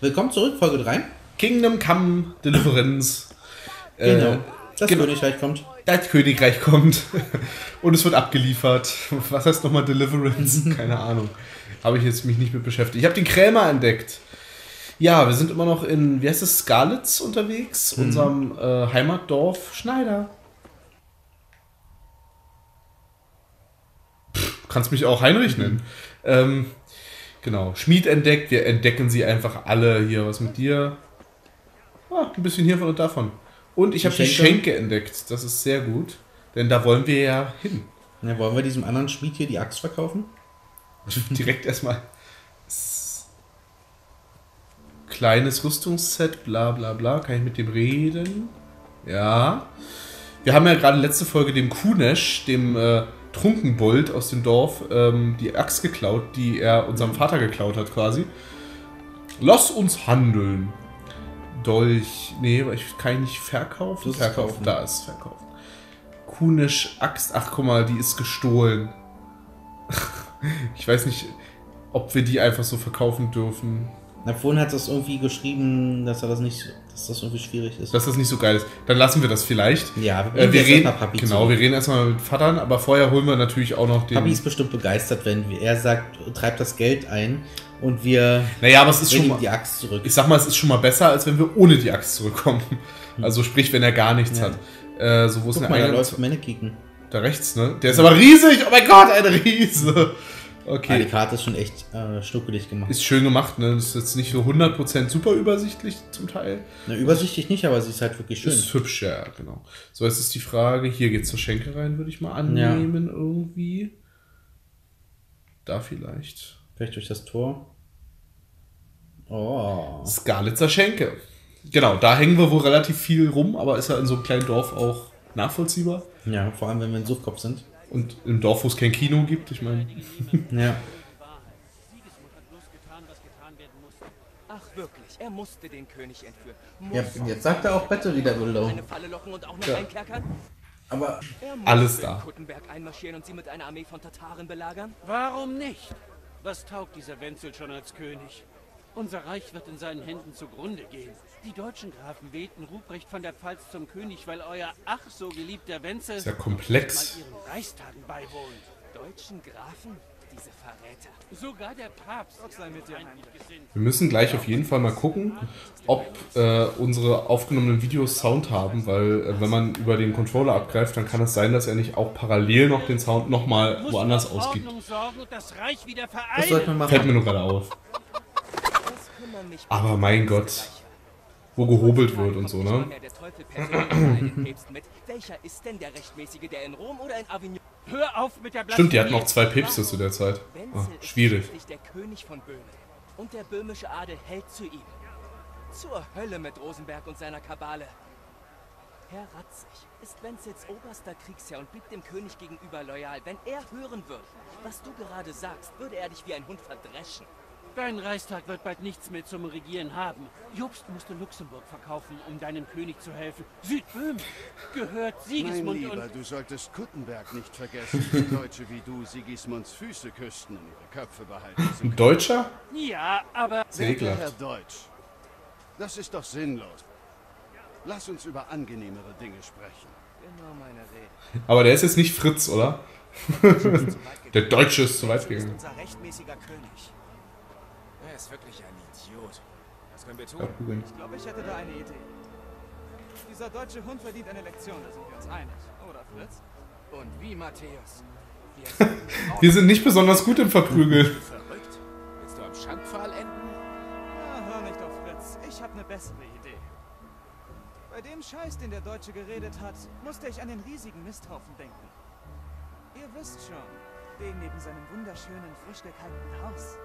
Willkommen zurück, Folge 3. Kingdom Come Deliverance. Genau. Das Königreich kommt. Das Königreich kommt. Und es wird abgeliefert. Was heißt nochmal Deliverance? Keine Ahnung. Habe ich jetzt mich nicht mit beschäftigt. Ich habe den Krämer entdeckt. Ja, wir sind immer noch in, wie heißt es, Skalitz unterwegs. Unserem Heimatdorf Schneider. Kannst mich auch Heinrich nennen. Genau, Schmied entdeckt. Wir entdecken sie einfach alle hier. Was mit dir? Ah, ein bisschen hiervon und davon. Und ich habe die Schenke entdeckt. Das ist sehr gut. Denn da wollen wir ja hin. Ja, wollen wir diesem anderen Schmied hier die Axt verkaufen? Direkt erstmal. Kleines Rüstungsset, bla bla bla. Kann ich mit dem reden? Ja. Wir haben ja gerade letzte Folge dem Kunesch, dem Trunkenbold aus dem Dorf, die Axt geklaut, die er unserem Vater geklaut hat quasi. Lass uns handeln. Dolch. Nee, ich kann ihn nicht verkaufen. Verkaufen. Da ist verkaufen. Kunesch Axt. Ach, guck mal, die ist gestohlen. Ich weiß nicht, ob wir die einfach so verkaufen dürfen. Na, vorhin hat das irgendwie geschrieben, dass das irgendwie schwierig ist. Dass das nicht so geil ist. Dann lassen wir das vielleicht. Ja, wir reden Papi genau, wir reden erstmal mit Vatern, aber vorher holen wir natürlich auch noch den... Papi ist bestimmt begeistert, wenn er sagt, treibt das Geld ein und wir naja, aber es ist schon mal, die Axt zurück. Ich sag mal, es ist schon mal besser, als wenn wir ohne die Axt zurückkommen. Also sprich, wenn er gar nichts hat. So, wo ist Guck mal, da läuft Mannequin. Da rechts, ne? Der ist aber riesig! Oh mein Gott, ein Riese! Okay. Aber die Karte ist schon echt schnuckelig gemacht. Ist schön gemacht, ne? Das ist jetzt nicht so 100% super übersichtlich zum Teil. Na, übersichtlich nicht, aber sie ist halt wirklich schön. Ist hübsch, ja, genau. So, jetzt ist die Frage, hier geht's zur Schenke rein, würde ich mal annehmen, irgendwie. Da vielleicht. Vielleicht durch das Tor. Oh. Skalitzer Schenke. Genau, da hängen wir wohl relativ viel rum, aber ist ja in so einem kleinen Dorf auch nachvollziehbar. Ja, vor allem, wenn wir in Suchtkopf sind. Und im Dorf, wo es kein Kino gibt, ich meine. Ja. Ach wirklich, er musste den König entführen. Ja, jetzt sagt er auch Battery der Willow. Eine Falle locken und auch noch einkerkern? Aber Er musste alles da. in Kuttenberg einmarschieren und sie mit einer Armee von Tataren belagern? Warum nicht? Was taugt dieser Wenzel schon als König? Unser Reich wird in seinen Händen zugrunde gehen. Die deutschen Grafen wählten Ruprecht von der Pfalz zum König, weil euer ach so geliebter Wenzel Ist ja komplex. mal ihren Reichstagen beiwohnt. Deutschen Grafen? Diese Verräter. Sogar der Papst ist feindlich gesinnt. Wir müssen gleich auf jeden Fall mal gucken, ob unsere aufgenommenen Videos Sound haben, weil wenn man über den Controller abgreift, dann kann es sein, dass er nicht auch parallel noch den Sound nochmal woanders ausgibt. Ordnung sorgen und das Reich wieder was sollte man vereinen. Fällt mir machen? nur gerade auf. Das kümmern mich Aber mein Gott, wo gehobelt wird und so, ne? Der Teufel persönlich bei den Päpsten mit. Welcher ist denn der Rechtmäßige, der in Rom oder in Avignon? Hör auf mit der Stimmt, die hatten Blasphemie. noch 2 Päpste zu der Zeit. Wenzel Ah, schwierig. ist schließlich der König von Böhmen. Und der böhmische Adel hält zu ihm. Zur Hölle mit Rosenberg und seiner Kabale. Herr Ratzig ist Wenzels oberster Kriegsherr und blieb dem König gegenüber loyal. Wenn er hören würde, was du gerade sagst, würde er dich wie ein Hund verdreschen. Dein Reichstag wird bald nichts mehr zum Regieren haben. Jobst musste Luxemburg verkaufen, um deinem König zu helfen. Südböhmen gehört Mein Sigismund Lieber, und... du solltest Kuttenberg nicht vergessen. Deutsche wie du Sigismunds Füße küssten und ihre Köpfe behalten. Ein Deutscher? Ja, aber... Sehr Werter ekelhaft. Herr Deutsch, das ist doch sinnlos. Lass uns über angenehmere Dinge sprechen. Genau meine Rede. Aber der ist jetzt nicht Fritz, oder? Der Deutsche ist zu weit ist gegangen. unser rechtmäßiger König. Er ist wirklich ein Idiot. Was können wir tun? Ja, googeln. Ich glaube, ich hätte da eine Idee. Dieser deutsche Hund verdient eine Lektion, da sind wir uns einig. Oder, Fritz? Und wie, Matthäus? Wir sind Wir sind nicht besonders gut im Verprügeln. verrückt. Willst du am Schandpfahl enden? Ja, hör nicht auf Fritz. Ich habe eine bessere Idee. Bei dem Scheiß, den der Deutsche geredet hat, musste ich an den riesigen Misthaufen denken. Ihr wisst schon, den neben seinem wunderschönen, frisch gekalkten Haus.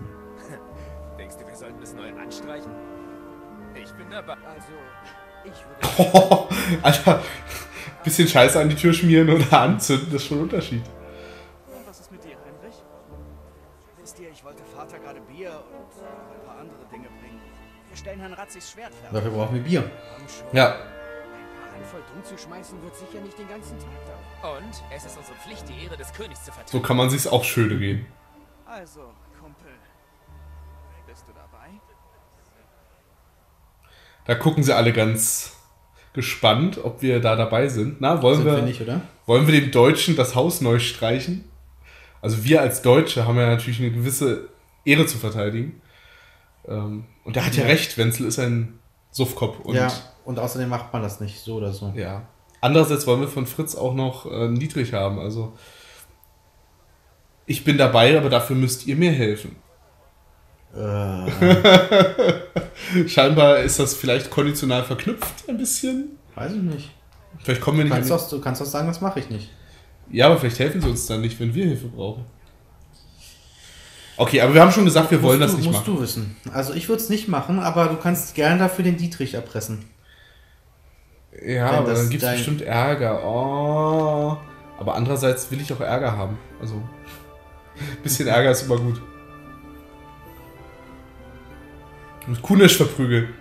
Denkst du, wir sollten es neu anstreichen? Ich bin dabei. Also, ich würde... Oh, Alter, bisschen Scheiße an die Tür schmieren oder anzünden, das ist schon ein Unterschied. Und was ist mit dir, Heinrich? Wisst ihr, ich wollte Vater gerade Bier und noch ein paar andere Dinge bringen. Wir stellen Herrn Ratzigs Schwert fertig. Dafür brauchen wir Bier. Komm schon. Ja, Eine Handvoll Dung zu schmeißen wird sicher nicht den ganzen Tag dauern. Und es ist unsere Pflicht, die Ehre des Königs zu so vertreten. kann man sich's auch schön reden. Also, Kumpel. Bist du dabei? Da gucken sie alle ganz gespannt, ob wir da dabei sind. Na, wollen wir nicht, oder? Wollen wir dem Deutschen das Haus neu streichen? Also wir als Deutsche haben ja natürlich eine gewisse Ehre zu verteidigen. Und der hat ja recht, Wenzel ist ein Suffkopf. Und ja, und außerdem macht man das nicht so oder so. Ja. Andererseits wollen wir von Fritz auch noch niedrig haben. Also ich bin dabei, aber dafür müsst ihr mir helfen. Scheinbar ist das vielleicht konditional verknüpft, ein bisschen. Weiß ich nicht. Vielleicht kommen wir nicht. Du kannst auch sagen, das mache ich nicht. Ja, aber vielleicht helfen sie uns dann nicht, wenn wir Hilfe brauchen. Okay, aber wir haben schon gesagt, wir wollen das nicht machen. Musst du wissen. Also ich würde es nicht machen, aber du kannst gerne dafür den Dietrich erpressen. Ja, aber dann gibt es bestimmt Ärger. Oh. Aber andererseits will ich auch Ärger haben. Also ein bisschen Ärger ist immer gut. Und Kunesch verprügeln.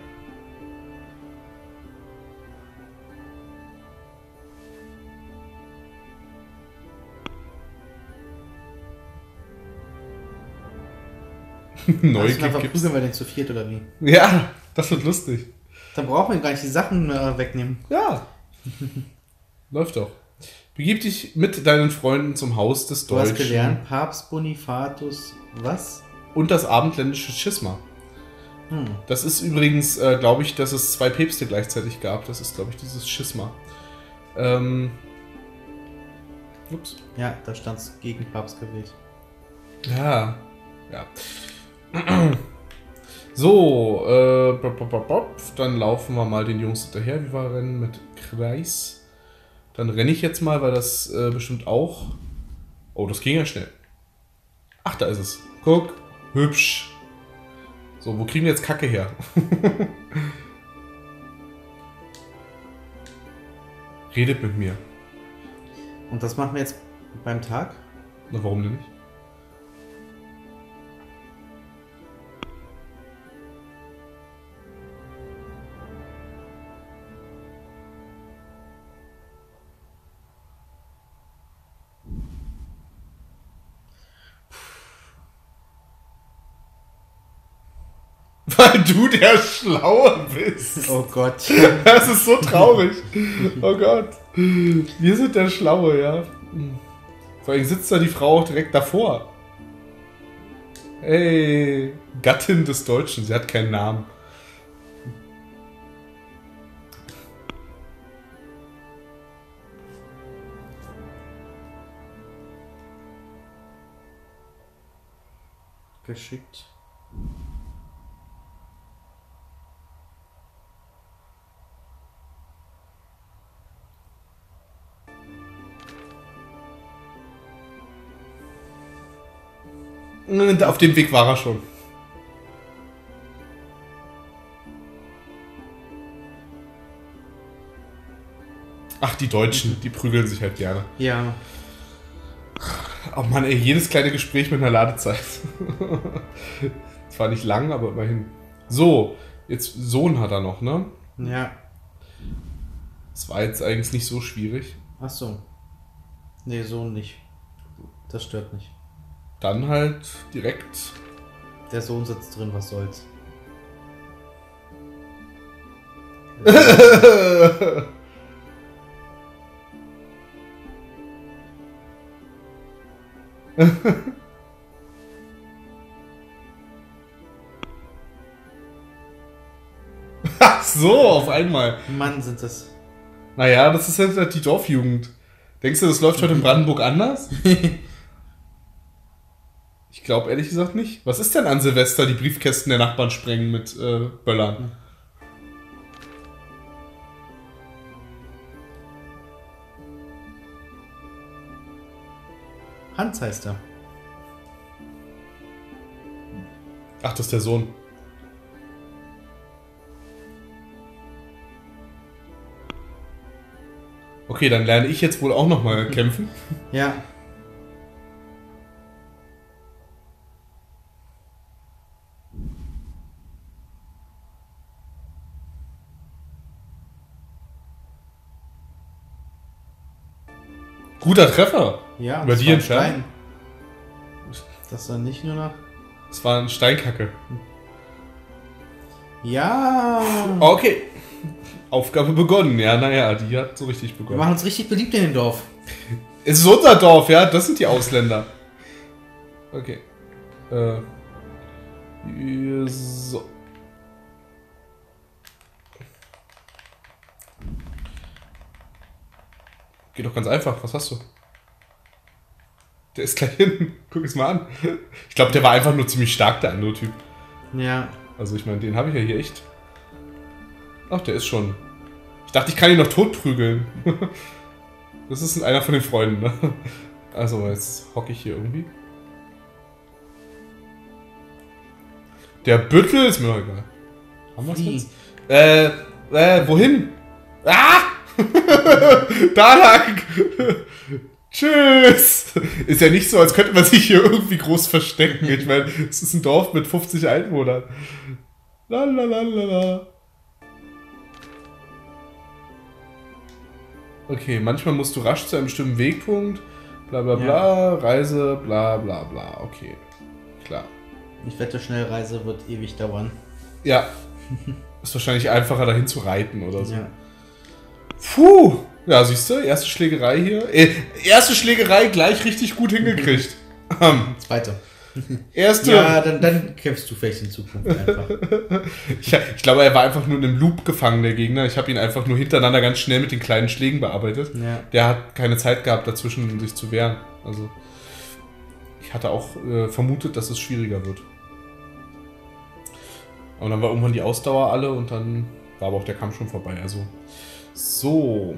Neugier verprügeln wir den zu viert oder wie? Ja, das wird lustig. Dann brauchen wir gar nicht die Sachen wegnehmen. Ja. Läuft doch. Begib dich mit deinen Freunden zum Haus des Deutschen. Du hast gelernt, Papst Bonifatus, was? Und das abendländische Schisma. Das ist übrigens, glaube ich, dass es 2 Päpste gleichzeitig gab. Das ist, glaube ich, dieses Schisma. Ups. Ja, da stand es gegen Papst gewählt. Ja. Ja. So, dann laufen wir mal den Jungs hinterher. Wie war Rennen mit Kreis? Dann renne ich jetzt mal, weil das bestimmt auch... Oh, das ging ja schnell. Ach, da ist es. Guck, hübsch. So, wo kriegen wir jetzt Kacke her? Redet mit mir. Und das machen wir jetzt beim Tag? Na, warum denn nicht? Weil du der Schlaue bist. Oh Gott. Das ist so traurig. Oh Gott. Wir sind der Schlaue, ja. Vor allem sitzt da die Frau auch direkt davor. Hey, Gattin des Deutschen. Sie hat keinen Namen. Geschickt. Auf dem Weg war er schon. Ach, die Deutschen, die prügeln sich halt gerne. Ja. Oh Mann, ey, jedes kleine Gespräch mit einer Ladezeit. Zwar nicht lang, aber immerhin. So, jetzt Sohn hat er noch, ne? Ja. Das war jetzt eigentlich nicht so schwierig. Ach so. Nee, so nicht. Das stört nicht. Dann halt direkt... Der Sohn sitzt drin, was soll's. Ach so, auf einmal. Mann, sind das. Naja, das ist halt die Dorfjugend. Denkst du, das läuft heute in Brandenburg anders? Ich glaube ehrlich gesagt nicht. Was ist denn an Silvester die Briefkästen der Nachbarn sprengen mit Böllern? Hans heißt er. Ach, das ist der Sohn. Okay, dann lerne ich jetzt wohl auch nochmal kämpfen. Ja. Guter Treffer. Ja, über die entfernt. Stein. Das war nicht nur noch. Das war ein Steinkacke. Ja. Okay. Aufgabe begonnen. Ja, naja, die hat so richtig Wir begonnen. machen uns richtig beliebt in dem Dorf. Es ist unser Dorf, ja? Das sind die Ausländer. Okay. So. Geht doch ganz einfach. Was hast du? Der ist gleich hinten. Guck es mal an. Ich glaube, der war einfach nur ziemlich stark, der andere Typ. Ja. Also ich meine, den habe ich ja hier echt. Ach, der ist schon... Ich dachte, ich kann ihn noch totprügeln. Das ist einer von den Freunden, ne? Also, jetzt hocke ich hier irgendwie. Der Büttel ist mir doch egal. Haben wir Wie? jetzt? Wohin? Ah! Da lang! Tschüss! Ist ja nicht so, als könnte man sich hier irgendwie groß verstecken. Ich meine, es ist ein Dorf mit 50 Einwohnern. Lalalala. Okay, manchmal musst du rasch zu einem bestimmten Wegpunkt. Bla bla bla, Reise, bla bla bla. Okay, klar. Ich wette, Schnellreise wird ewig dauern. Ja. Ist wahrscheinlich einfacher dahin zu reiten oder so. Ja. Puh! Ja, siehst du, erste Schlägerei hier. Erste Schlägerei gleich richtig gut hingekriegt. Zweite. Erste. Ja, dann kämpfst du vielleicht in Zukunft einfach. Ich glaube, er war einfach nur in einem Loop gefangen, der Gegner. Ich habe ihn einfach nur hintereinander ganz schnell mit den kleinen Schlägen bearbeitet. Ja. Der hat keine Zeit gehabt, dazwischen sich zu wehren. Also, ich hatte auch vermutet, dass es schwieriger wird. Aber dann war irgendwann die Ausdauer alle und dann war aber auch der Kampf schon vorbei. Also, so.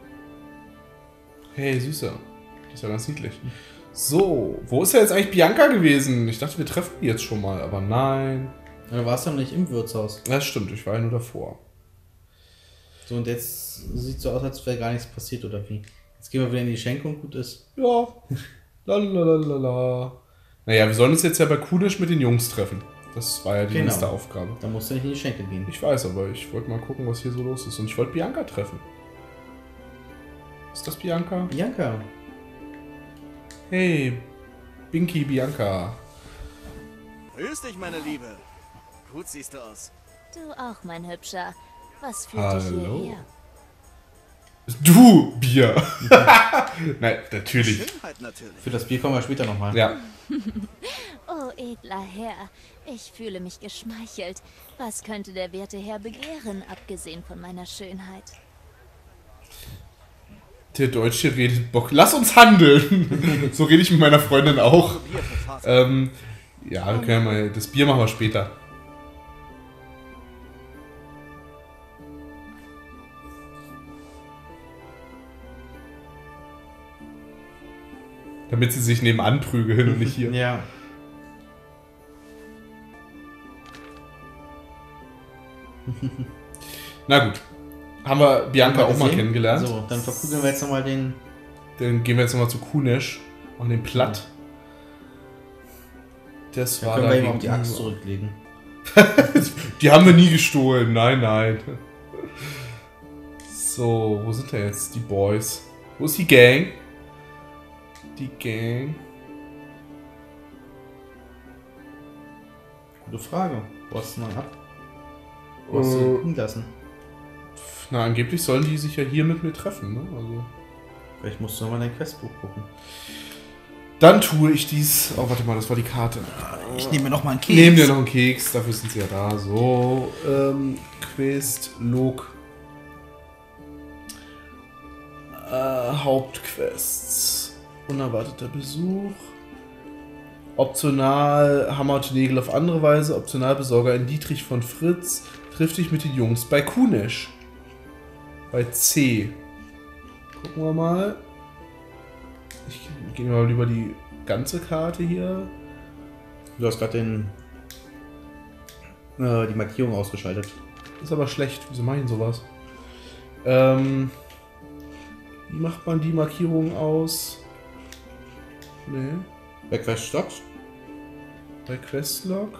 Hey, Süßer. Das ist ja ganz niedlich. So, wo ist ja jetzt eigentlich Bianca gewesen? Ich dachte, wir treffen die jetzt schon mal, aber nein. Ja, du warst doch nicht im Wirtshaus. Das stimmt, ich war ja nur davor. So, und jetzt sieht so aus, als wäre gar nichts passiert, oder wie? Jetzt gehen wir wieder in die Schenke und gut ist. Ja. Lalalala. Naja, wir sollen uns jetzt ja bei Kudisch mit den Jungs treffen. Das war ja die nächste Aufgabe. Da musst du nicht in die Schenke gehen. Ich weiß, aber ich wollte mal gucken, was hier so los ist. Und ich wollte Bianca treffen. Ist das Bianca? Bianca. Hey, Binky Bianca. Grüß dich, meine Liebe. Gut siehst du aus. Du auch, mein Hübscher. Was führt dich Hallo. hierher? Du, Bier. Nein, natürlich. Schönheit natürlich. Für das Bier kommen wir später nochmal. Ja. Oh, edler Herr, ich fühle mich geschmeichelt. Was könnte der werte Herr begehren, abgesehen von meiner Schönheit? Der Deutsche redet Bock. Lass uns handeln. So rede ich mit meiner Freundin auch. Bier für Vater. Ja, wir können ja mal. Das Bier machen wir später. Damit sie sich nebenan prügeln und nicht hier. Ja. Na gut. Haben wir Bianca Haben wir auch mal gesehen? kennengelernt. So, dann verprügeln wir jetzt nochmal den... Dann gehen wir jetzt nochmal zu Kunesh und den Platt. Das Dann war können da wir ihm auch die gegenüber. Axt zurücklegen. Die haben wir nie gestohlen. Nein, nein. So, wo sind denn jetzt die Boys? Wo ist die Gang? Die Gang. Gute Frage. Wo hast du noch ab? Wo hast du ihn lassen? Na, angeblich sollen die sich ja hier mit mir treffen, ne? Also. Vielleicht musst du nochmal in dein Questbuch gucken. Dann tue ich dies. Oh, warte mal, das war die Karte. Ich nehme mir nochmal einen Keks. Nehmen wir noch einen Keks, dafür sind sie ja da. So, Quest, Log. Hauptquests. Unerwarteter Besuch. Optional hammert Nägel auf andere Weise. Optional Besorger in Dietrich von Fritz. Triff dich mit den Jungs bei Kunesh. Bei C. Gucken wir mal. Ich gehe mal lieber die ganze Karte hier. Du hast gerade die Markierung ausgeschaltet. Ist aber schlecht. Wieso mache ich denn sowas? Wie macht man die Markierung aus? Nee. Bei Quest Stocks? Bei Questlog?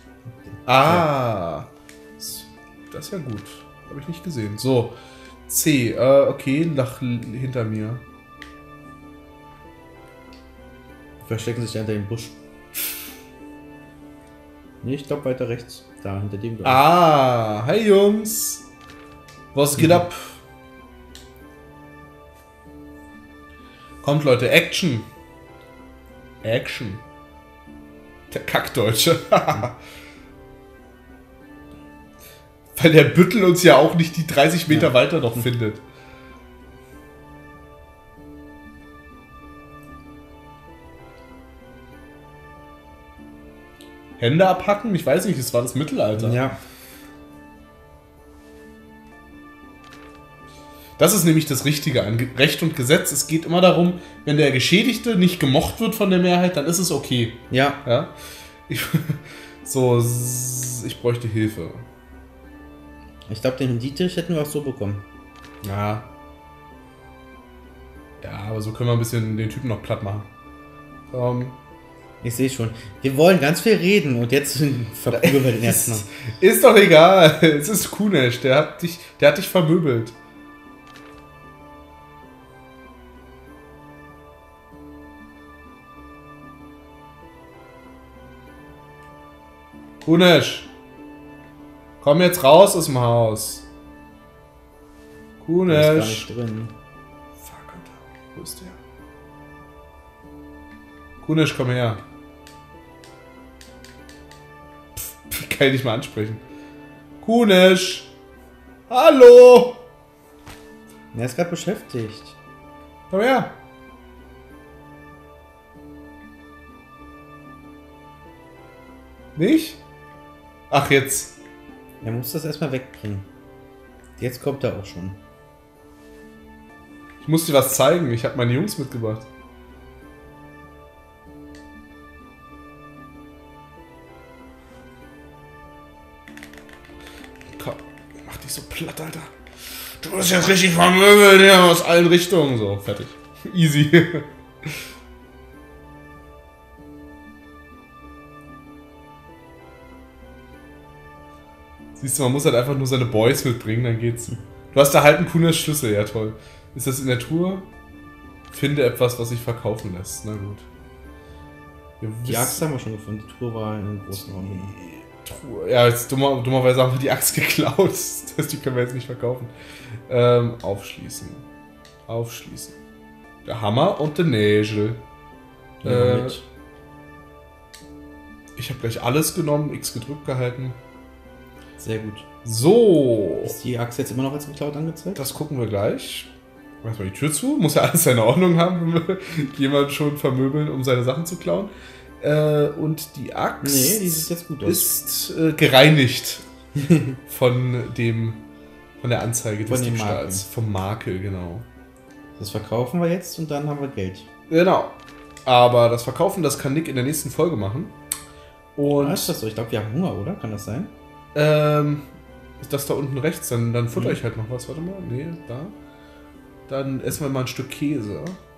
Ah! Das ist ja gut. Habe ich nicht gesehen. So. C. Okay, hinter mir. Verstecken sich hinter dem Busch. Nee, ich glaube weiter rechts. da hinter dem Dorf. Ah, hey Jungs. Was geht ab? Kommt Leute, Action. Action. Der Kackdeutsche. Weil der Büttel uns ja auch nicht die 30 Meter weiter noch findet. Hände abhacken? Ich weiß nicht, das war das Mittelalter. Ja. Das ist nämlich das Richtige an Recht und Gesetz. Es geht immer darum, wenn der Geschädigte nicht gemocht wird von der Mehrheit, dann ist es okay. Ja. Ja? Ich bräuchte Hilfe. Ich glaube, den Dietrich hätten wir auch so bekommen. Ja. Ja, aber so können wir ein bisschen den Typen noch platt machen. Ich sehe schon. Wir wollen ganz viel reden und jetzt verprügeln wir den ersten noch. Ist doch egal. Es ist Kunesh. Der hat dich vermöbelt. Kunesh. Komm jetzt raus aus dem Haus. Der ist gar Kunesh. nicht drin. Fuck, Alter. Wo ist der? Kunesh, komm her. Pff, kann ich nicht mal ansprechen. Kunesh. Hallo. Er ist gerade beschäftigt. Komm her. Nicht? Ach, jetzt. Er muss das erstmal wegbringen. Jetzt kommt er auch schon. Ich muss dir was zeigen. Ich habe meine Jungs mitgebracht. Komm, mach dich so platt, Alter. Du wirst jetzt richtig vermöbelt, ja, aus allen Richtungen. So, fertig. Easy. Siehst du, man muss halt einfach nur seine Boys mitbringen, dann geht's. Du hast da halt einen coolen Schlüssel, ja toll. Ist das in der Truhe? Finde etwas, was sich verkaufen lässt. Na gut. Die Axt haben wir schon gefunden. Die Truhe war in einem großen Raum. Truhe. Ja, jetzt dummerweise haben wir die Axt geklaut. Das heißt, die können wir jetzt nicht verkaufen. Aufschließen. Aufschließen. Der Hammer und der Nägel. Mit. Ich habe gleich alles genommen, X gedrückt gehalten. Sehr gut. So. Ist die Axt jetzt immer noch als geklaut angezeigt? Das gucken wir gleich. Mach mal die Tür zu. Muss ja alles seine Ordnung haben, wenn wir jemanden schon vermöbeln, um seine Sachen zu klauen. Und die Axt Nee, die sieht jetzt gut aus. ist gereinigt von der Anzeige des Von dem Diebstahls. Vom Makel, genau. Das verkaufen wir jetzt und dann haben wir Geld. Genau. Aber das Verkaufen, das kann Nick in der nächsten Folge machen. Und ist das so? Ich glaube, wir haben Hunger, oder? Kann das sein? das da unten rechts, dann futter ich halt noch was. Warte mal. Nee, da. Dann essen wir mal ein Stück Käse.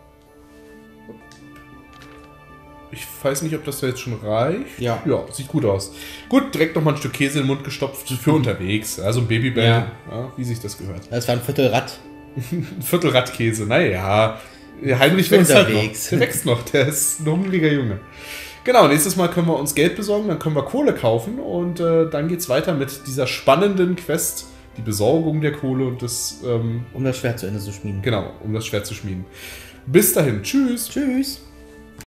Ich weiß nicht, ob das da jetzt schon reicht. Ja. Ja, sieht gut aus. Gut, direkt noch mal ein Stück Käse in den Mund gestopft für unterwegs. Also ein Babybell, Ja. ja, wie sich das gehört. Das war ein Viertelrad. Ein Viertelradkäse, naja. Heinrich wächst halt noch. Unterwegs. Der wächst noch, der ist ein hungriger Junge. Genau, nächstes Mal können wir uns Geld besorgen, dann können wir Kohle kaufen und dann geht's weiter mit dieser spannenden Quest, die Besorgung der Kohle und das, Um das Schwert zu Ende zu schmieden. genau, um das Schwert zu schmieden. Bis dahin, tschüss. Tschüss.